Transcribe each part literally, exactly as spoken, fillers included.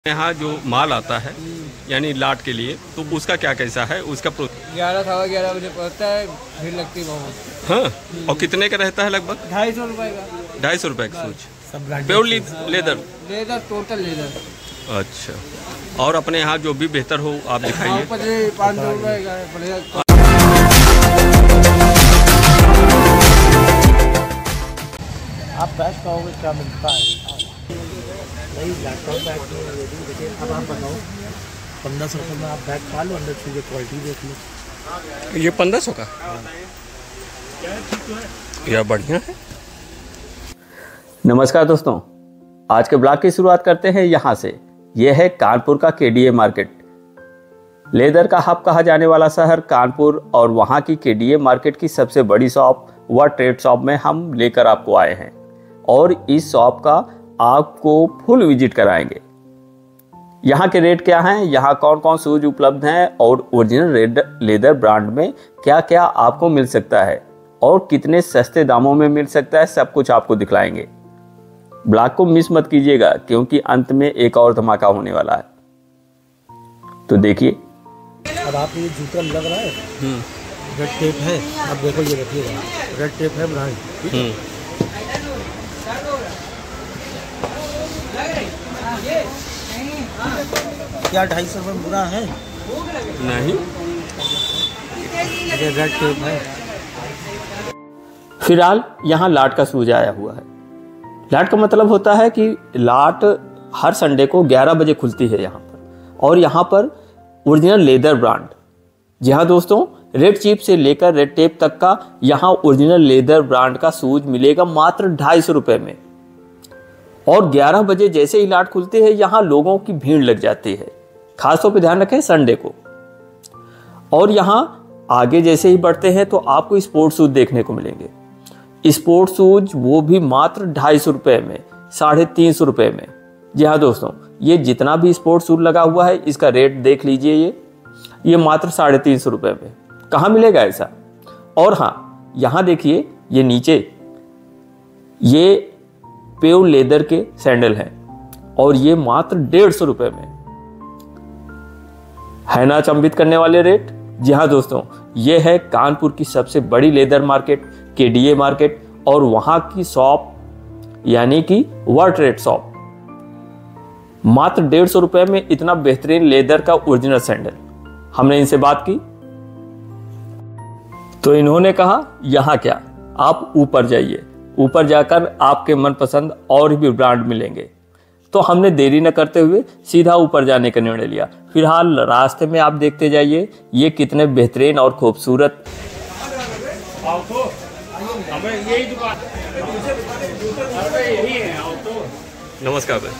यहाँ जो माल आता है यानी लाट के लिए, तो उसका क्या कैसा है उसका प्रो ग्यारह सवा ग्यारह बजे पहुँचता है, भीड़ लगती है बहुत। हाँ, और कितने का रहता है? लगभग ढाई सौ रुपये का। ढाई सौ रुपये का सूच, सब pure leather leather total leather. अच्छा, और अपने यहाँ जो भी बेहतर हो आप दिखाइए। पाँच सौ रुपये का बढ़िया। आप बैग पाओगे क्या मिलता है? नहीं लैपटॉप बैग में देखिए। अब आप बताओ, पंद्रह सौ रुपये में आप बैग पा लो, अंदर से क्वालिटी देख लो। ये पंद्रह सौ का यह बढ़िया है। नमस्कार दोस्तों, आज के ब्लॉग की शुरुआत करते हैं यहाँ से। यह है कानपुर का केडीए मार्केट। लेदर का हब कहा जाने वाला शहर कानपुर और वहाँ की केडीए मार्केट की सबसे बड़ी शॉप व ट्रेड शॉप में हम लेकर आपको आए हैं और इस शॉप का आपको फुल विजिट कराएंगे। यहाँ के रेट क्या हैं, यहाँ कौन कौन शूज उपलब्ध हैं और ओरिजिनल रेड लेदर ब्रांड में क्या क्या आपको मिल सकता है और कितने सस्ते दामों में मिल सकता है, सब कुछ आपको दिखलाएंगे। ब्लॉग को मिस मत कीजिएगा क्योंकि अंत में एक और धमाका होने वाला है, तो देखिए। अब आप ये जूता लग रहा है, रेड टेप है। अब देखो ये रखिएगा, रेड टेप है ब्रांड। क्या ढाई सौ रुपये बुरा है? नहीं, ये रेड टेप है। फिलहाल यहाँ लाट का शूज आया हुआ है। लाट का मतलब होता है कि लाट हर संडे को ग्यारह बजे खुलती है यहाँ पर, और यहाँ पर ओरिजिनल लेदर ब्रांड। जी हाँ दोस्तों, रेड चिप से लेकर रेड टेप तक का यहाँ ओरिजिनल लेदर ब्रांड का शूज मिलेगा मात्र ढाई सौ रुपये में। और ग्यारह बजे जैसे ही लाट खुलती है यहाँ लोगों की भीड़ लग जाती है, खासतौर पे ध्यान रखें संडे को। और यहाँ आगे जैसे ही बढ़ते हैं तो आपको स्पोर्ट्स शूज देखने को मिलेंगे। स्पोर्ट्स शूज वो भी मात्र ढाई सौ रुपये में, साढ़े तीन सौ रुपये में। जी हाँ दोस्तों, ये जितना भी स्पोर्ट्स शूज लगा हुआ है इसका रेट देख लीजिए। ये ये मात्र साढ़े तीन सौ रुपये में कहाँ मिलेगा ऐसा। और हाँ, यहाँ देखिए ये नीचे ये प्योर लेदर के सैंडल हैं और ये मात्र डेढ़ सौ रुपये में है ना। अचंभित करने वाले रेट। जी हाँ दोस्तों, ये है कानपुर की सबसे बड़ी लेदर मार्केट केडीए मार्केट, और वहां की शॉप यानी कि वर्ल्ड ट्रेड शॉप। मात्र डेढ़ सौ रुपये में इतना बेहतरीन लेदर का ओरिजिनल सैंडल। हमने इनसे बात की तो इन्होंने कहा यहाँ क्या, आप ऊपर जाइए, ऊपर जाकर आपके मनपसंद और भी ब्रांड मिलेंगे। तो हमने देरी न करते हुए सीधा ऊपर जाने का निर्णय लिया। फिलहाल रास्ते में आप देखते जाइए ये कितने बेहतरीन और खूबसूरत। नमस्कार भाई।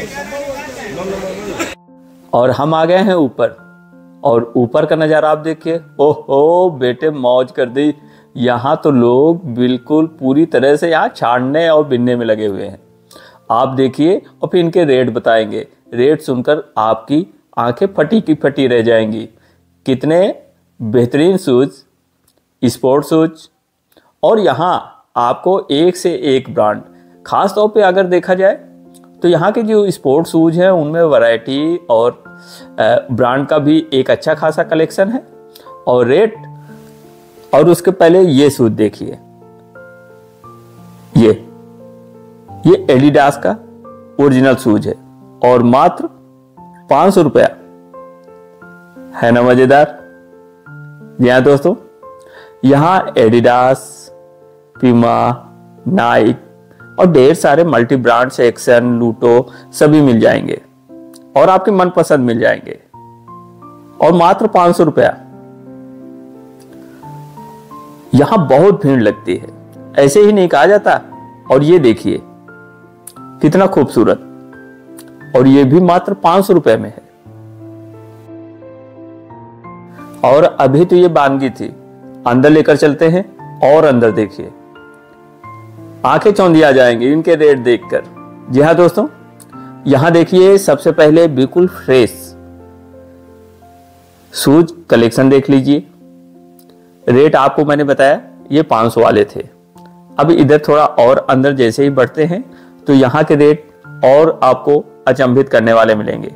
और हम आ गए हैं ऊपर, और ऊपर का नज़ारा आप देखिए। ओहो बेटे, मौज कर दी। यहाँ तो लोग बिल्कुल पूरी तरह से यहाँ छाड़ने और बिनने में लगे हुए हैं। आप देखिए और फिर इनके रेट बताएंगे। रेट सुनकर आपकी आंखें फटी की फटी रह जाएंगी। कितने बेहतरीन शूज, स्पोर्ट्स शूज, और यहाँ आपको एक से एक ब्रांड। खास तौर पे अगर देखा जाए तो यहाँ के जो स्पोर्ट्स शूज हैं उनमें वैरायटी और ब्रांड का भी एक अच्छा खासा कलेक्शन है। और रेट, और उसके पहले ये शूज देखिए, ये ये एडिडास का ओरिजिनल शूज है और मात्र पाँच सौ रुपया है ना। मजेदार। जी हाँ दोस्तों, यहाँ एडिडास, पीमा, नाइक और ढेर सारे मल्टी ब्रांड्स, एक्शन, लूटो सभी मिल जाएंगे और आपके मनपसंद मिल जाएंगे, और मात्र पाँच सौ रुपया। यहां बहुत भीड़ लगती है, ऐसे ही नहीं कहा जाता। और ये देखिए कितना खूबसूरत, और ये भी मात्र पाँच सौ रुपए में है। और अभी तो ये बानगी थी, अंदर लेकर चलते हैं और अंदर देखिए, आंखें चौंधी आ जाएंगी इनके रेट देखकर। जी हाँ दोस्तों, यहां देखिए सबसे पहले बिल्कुल फ्रेश शूज कलेक्शन देख लीजिए। रेट आपको मैंने बताया ये पाँच सौ वाले थे। अब इधर थोड़ा और अंदर जैसे ही बढ़ते हैं तो यहाँ के रेट और आपको अचंभित करने वाले मिलेंगे।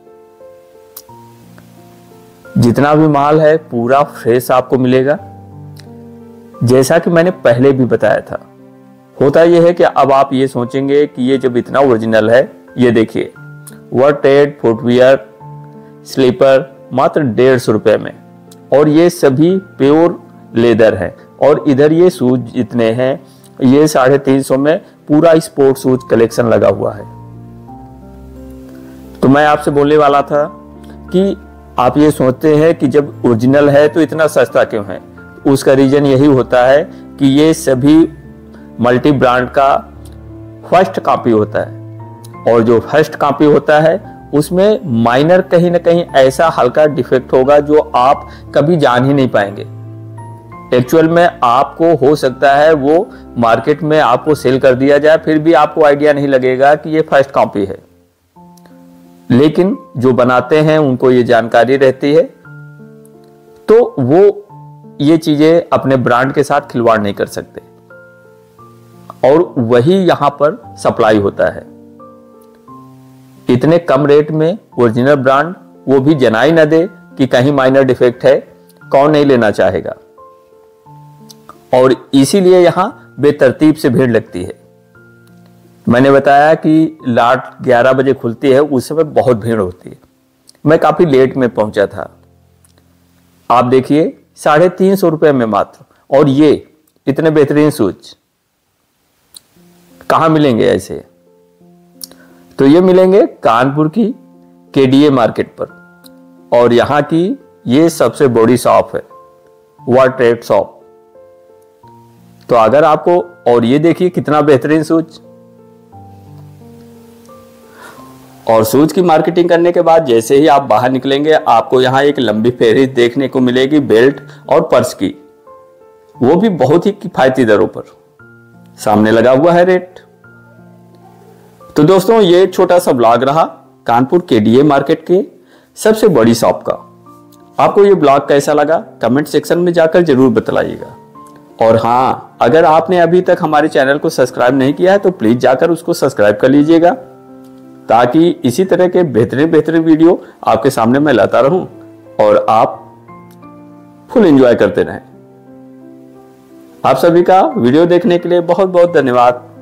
जितना भी माल है पूरा फ्रेश आपको मिलेगा। जैसा कि मैंने पहले भी बताया था, होता यह है कि अब आप ये सोचेंगे कि ये जब इतना ओरिजिनल है, ये देखिए वर्ल्ड ट्रेड फुटवियर स्लीपर मात्र डेढ़ सौ रुपये में, और ये सभी प्योर लेदर है। और इधर ये शूज जितने हैं ये साढ़े तीन सौ में पूरा स्पोर्ट शूज कलेक्शन लगा हुआ है। तो मैं आपसे बोलने वाला था कि आप ये सोचते हैं कि जब ओरिजिनल है तो इतना सस्ता क्यों है। उसका रीजन यही होता है कि ये सभी मल्टी ब्रांड का फर्स्ट कॉपी होता है, और जो फर्स्ट कॉपी होता है उसमें माइनर कहीं ना कहीं ऐसा हल्का डिफेक्ट होगा जो आप कभी जान ही नहीं पाएंगे। एक्चुअल में आपको हो सकता है वो मार्केट में आपको सेल कर दिया जाए, फिर भी आपको आइडिया नहीं लगेगा कि ये फर्स्ट कॉपी है। लेकिन जो बनाते हैं उनको ये जानकारी रहती है, तो वो ये चीजें अपने ब्रांड के साथ खिलवाड़ नहीं कर सकते, और वही यहां पर सप्लाई होता है। इतने कम रेट में ओरिजिनल ब्रांड, वो भी जनाई न दे कि कहीं माइनर डिफेक्ट है, कौन नहीं लेना चाहेगा। और इसीलिए यहां बेतरतीब से भीड़ लगती है। मैंने बताया कि लाट ग्यारह बजे खुलती है, उस समय बहुत भीड़ होती है। मैं काफी लेट में पहुंचा था। आप देखिए साढ़े तीन सौ रुपए में मात्र, और ये इतने बेहतरीन शूज कहां मिलेंगे ऐसे। तो ये मिलेंगे कानपुर की केडीए मार्केट पर, और यहां की ये सबसे बड़ी शॉप है, वर्ल्ड ट्रेड शॉप। तो अगर आपको, और ये देखिए कितना बेहतरीन शूज। और शूज की मार्केटिंग करने के बाद जैसे ही आप बाहर निकलेंगे, आपको यहां एक लंबी फहरिस्त देखने को मिलेगी बेल्ट और पर्स की, वो भी बहुत ही किफायती दरों पर। सामने लगा हुआ है रेट। तो दोस्तों ये छोटा सा ब्लॉग रहा कानपुर केडीए मार्केट के सबसे बड़ी शॉप का। आपको ये ब्लॉग कैसा लगा कमेंट सेक्शन में जाकर जरूर बतलाइएगा। और हाँ, अगर आपने अभी तक हमारे चैनल को सब्सक्राइब नहीं किया है तो प्लीज जाकर उसको सब्सक्राइब कर लीजिएगा, ताकि इसी तरह के बेहतरीन बेहतरीन वीडियो आपके सामने मैं लाता रहूं और आप फुल एंजॉय करते रहें। आप सभी का वीडियो देखने के लिए बहुत बहुत धन्यवाद।